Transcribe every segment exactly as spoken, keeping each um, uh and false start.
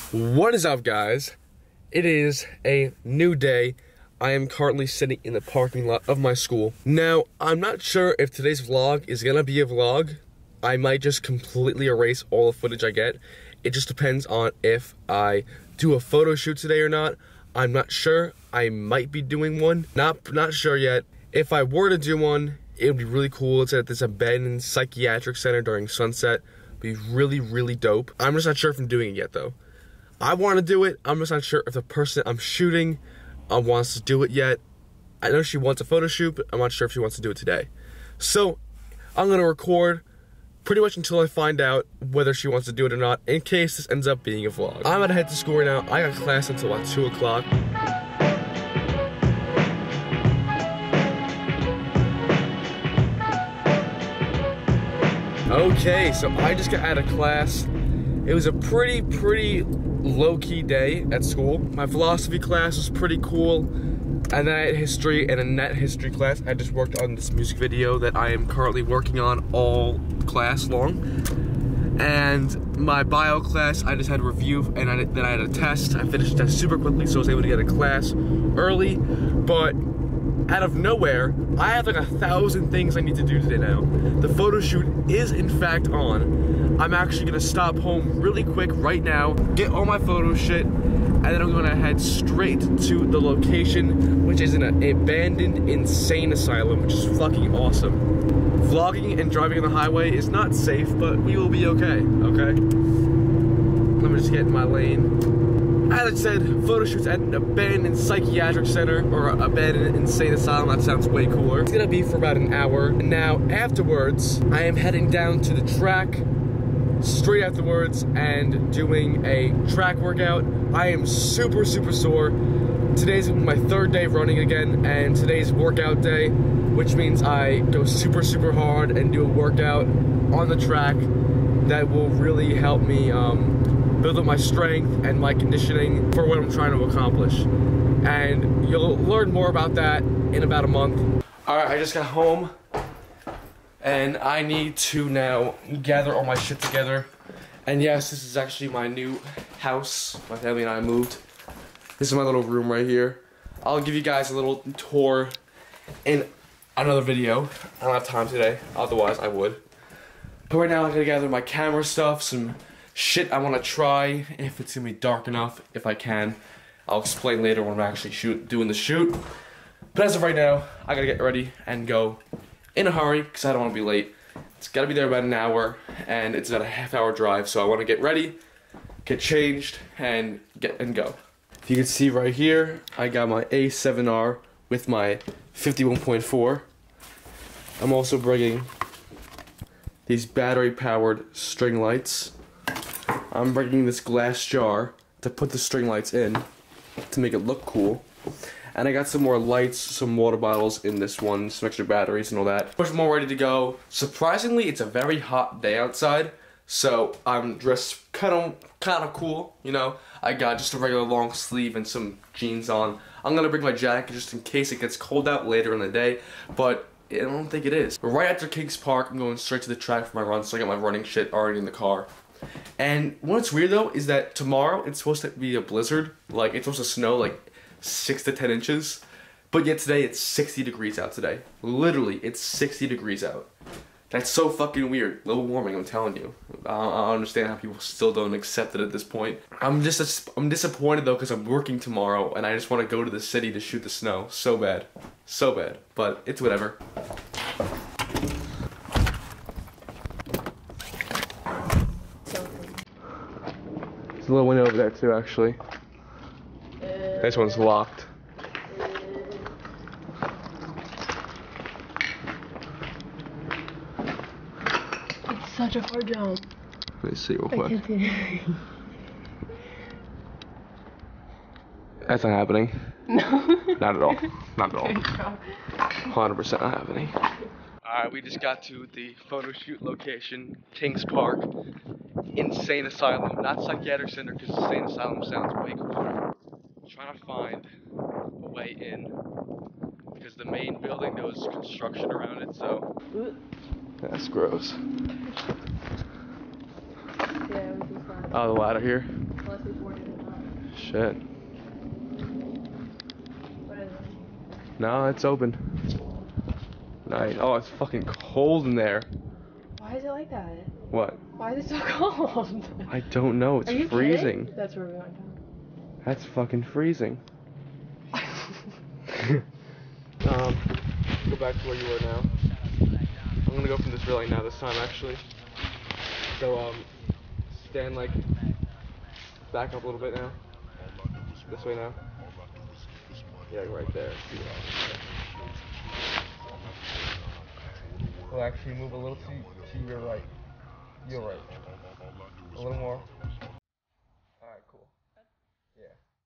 What is up, guys? It is a new day. I am currently sitting in the parking lot of my school. Now, I'm not sure if today's vlog is gonna be a vlog. I might just completely erase all the footage I get. It just depends on if I do a photo shoot today or not. I'm not sure. I might be doing one. Not, not sure yet. If I were to do one, it would be really cool. It's at this abandoned psychiatric center during sunset. It'd be really, really dope. I'm just not sure if I'm doing it yet, though. I want to do it. I'm just not sure if the person I'm shooting uh, wants to do it yet. I know she wants a photo shoot, but I'm not sure if she wants to do it today. So I'm gonna record pretty much until I find out whether she wants to do it or not, in case this ends up being a vlog. I'm gonna head to school right now. I got class until about two o'clock. Okay, so I just got out of class. It was a pretty, pretty low-key day at school. My philosophy class was pretty cool, and then I had history and a net history class. I just worked on this music video that I am currently working on all class long. And my bio class, I just had a review, and I, then I had a test. I finished the test super quickly, so I was able to get a class early, but out of nowhere, I have like a thousand things I need to do today now. The photo shoot is in fact on. I'm actually gonna stop home really quick right now, get all my photo shit, and then I'm gonna head straight to the location, which is an abandoned insane asylum, which is fucking awesome. Vlogging and driving on the highway is not safe, but we will be okay, okay? Let me just get in my lane. As I said, photo shoots at an abandoned psychiatric center, or abandoned insane asylum. That sounds way cooler. It's gonna be for about an hour. And now, afterwards, I am heading down to the track, straight afterwards, and doing a track workout. I am super, super sore. Today's my third day running again, and today's workout day, which means I go super, super hard and do a workout on the track that will really help me um, build up my strength and my conditioning for what I'm trying to accomplish. And you'll learn more about that in about a month. All right, I just got home and I need to now gather all my shit together. And yes, this is actually my new house. My family and I moved. This is my little room right here. I'll give you guys a little tour in another video. I don't have time today, otherwise I would. But right now I'm gonna gather my camera stuff, some shit I want to try, if it's gonna be dark enough, if I can. I'll explain later when I'm actually shoot, doing the shoot. But as of right now, I gotta get ready and go in a hurry, because I don't want to be late. It's gotta be there about an hour, and it's about a half hour drive, so I want to get ready, get changed, and get and go. If you can see right here, I got my A seven R with my fifty-one point four. I'm also bringing these battery-powered string lights. I'm bringing this glass jar to put the string lights in to make it look cool. And I got some more lights, some water bottles in this one, some extra batteries and all that. Much more ready to go. Surprisingly, it's a very hot day outside, so I'm dressed kind of kind of cool, you know. I got just a regular long sleeve and some jeans on. I'm gonna bring my jacket just in case it gets cold out later in the day, but I don't think it is. Right after Kings Park, I'm going straight to the track for my run, so I got my running shit already in the car. And what's weird though is that tomorrow it's supposed to be a blizzard. Like, it's supposed to snow like six to ten inches. But yet today it's sixty degrees out today. Literally, it's sixty degrees out. That's so fucking weird. Global warming, I'm telling you. I don't, I don't understand how people still don't accept it at this point. I'm just I'm disappointed though, because I'm working tomorrow and I just want to go to the city to shoot the snow. So bad. So bad. But it's whatever. There's a little window over there too, actually. This one's locked. It's such a hard jump. Let me see real I quick. can't see it. That's not happening. No. Not at all. Not at all. one hundred percent not happening. Alright, we just got to the photo shoot location, Kings Park. Insane Asylum, not Psychiatric Center, because Insane Asylum sounds way cooler. I'm trying to find a way in, because the main building, there was construction around it, so that's gross. Yeah, we can find. Oh, the ladder here? Unless we boarded Shit. What is it? No, it's open. Nice. Oh, it's fucking cold in there. Why is it like that? What? Why is it so cold? I don't know. It's Are you freezing. kidding? That's where we went down. That's fucking freezing. um, go back to where you were now. I'm gonna go from this railing now this time actually. So um, stand like back up a little bit now. This way now. Yeah, right there. Well, actually move a little to, to your right. Your right. A little more. Alright, cool. Yeah.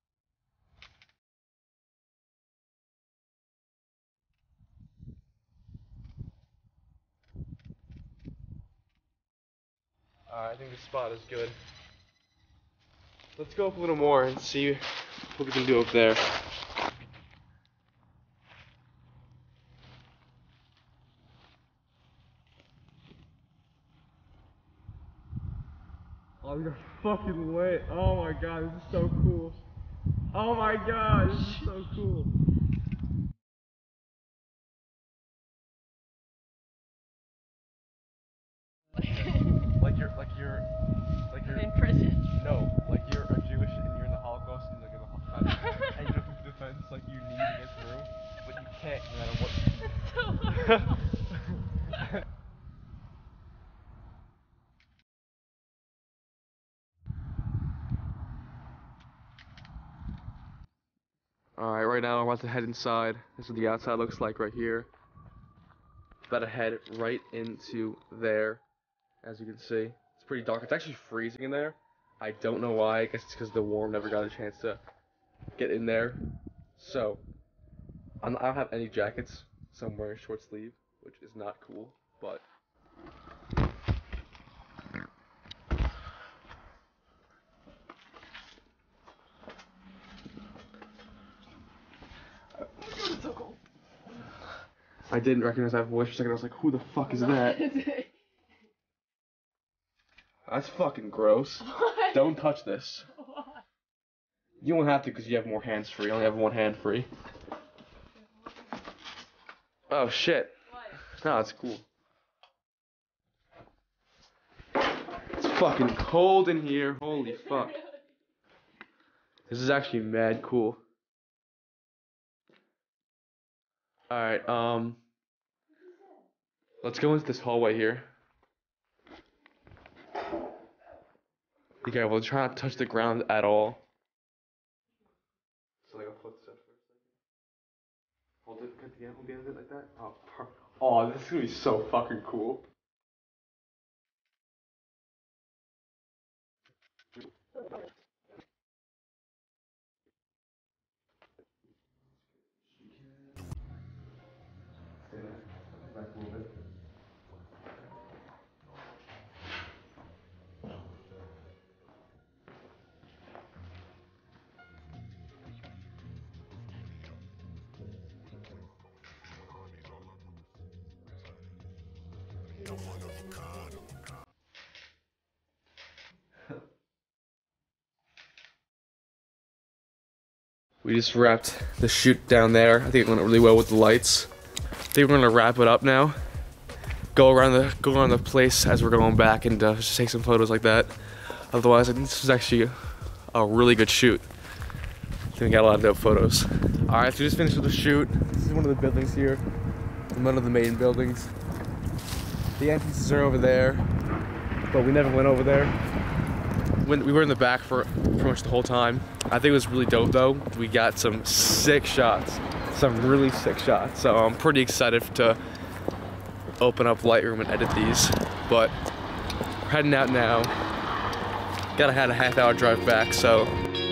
Alright, I think this spot is good. Let's go up a little more and see what we can do up there. Oh, you're fucking lit. Oh my god, this is so cool. Oh my god, this is so cool. Like you're, like you're, like you're in prison. No, like you're a Jewish and you're in the Holocaust and like in the Holocaust and you have to defend like you need to get through, but you can't no matter what. It's so hard. Alright, right now I'm about to head inside. This is what the outside looks like right here. About to head right into there, as you can see. It's pretty dark. It's actually freezing in there. I don't know why. I guess it's because the warm never got a chance to get in there. So, I'm, I don't have any jackets, so I'm wearing short sleeve, which is not cool, but... It's so cold. I didn't recognize that voice for a second. I was like, who the fuck is that? That's fucking gross. What? Don't touch this. What? You won't have to because you have more hands free. You only have one hand free. Oh shit. What? No, it's cool. It's fucking cold in here. Holy fuck. This is actually mad cool. Alright, um... let's go into this hallway here. Be careful, try not to touch the ground at all. So like a footstep for a second. Hold it, get the hold the end of it like that. Oh, per oh, this is gonna be so fucking cool. Back a little bit. We just wrapped the shoot down there. I think it went really well with the lights. I think we're gonna wrap it up now. Go around the go around the place as we're going back and uh, just take some photos like that. Otherwise, I think this was actually a really good shoot. I think we got a lot of dope photos. All right, so we just finished with the shoot. This is one of the buildings here. One of the main buildings. The entrances are over there, but we never went over there. When we were in the back for pretty much the whole time. I think it was really dope though. We got some sick shots, some really sick shots. So I'm pretty excited to open up Lightroom and edit these. But we're heading out now. Gotta have a half hour drive back, so.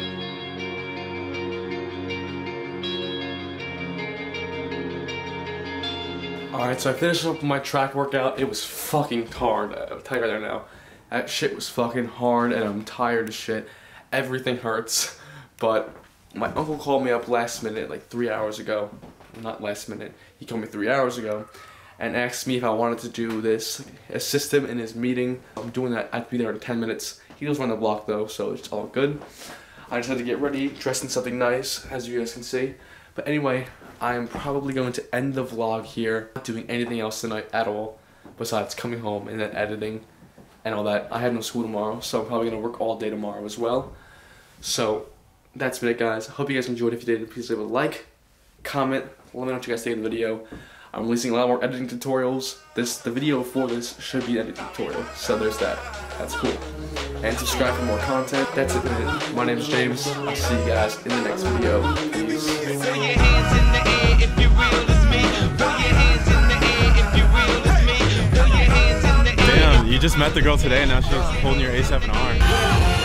Alright, so I finished up my track workout. It was fucking hard. I'll tell you right there now. That shit was fucking hard and I'm tired as shit. Everything hurts. But my uncle called me up last minute, like three hours ago. Not last minute. He called me three hours ago and asked me if I wanted to do this, assist him in his meeting. I'm doing that. I have to be there in ten minutes. He lives around the block though, so it's all good. I just had to get ready, dressed in something nice, as you guys can see. But anyway, I'm probably going to end the vlog here. Not doing anything else tonight at all, besides coming home and then editing and all that. I have no school tomorrow, so I'm probably going to work all day tomorrow as well. So, that's been it, guys. I hope you guys enjoyed. If you did, please leave a like, comment, let me know what you guys think of the video. I'm releasing a lot more editing tutorials. This, the video for this should be an editing tutorial, so there's that. That's cool. And subscribe for more content. That's it, man. My name is James. I'll see you guys in the next video. Peace. Throw your hands in the air if you're real as me. Throw your hands in the air if you're real as me. Throw your hands in the air. Damn, you just met the girl today and now she's holding your A seven R.